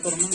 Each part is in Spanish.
tu hermano.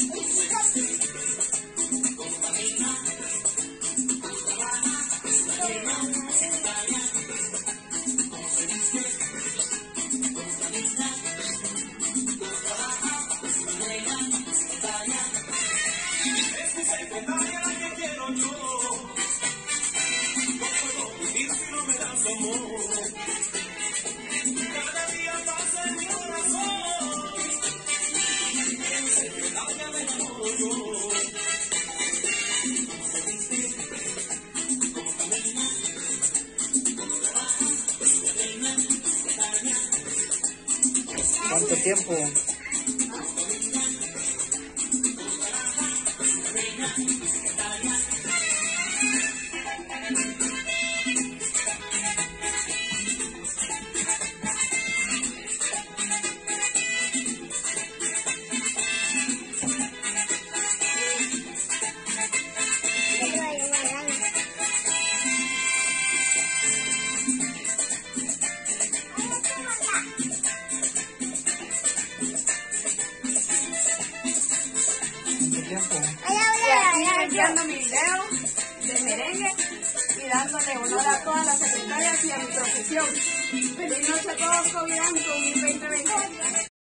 ¿Cuánto tiempo? Y aquí enviando mi video de merengue y dándole honor a todas las secretarias y a mi profesión. Feliz noche a todos, COVID 2020.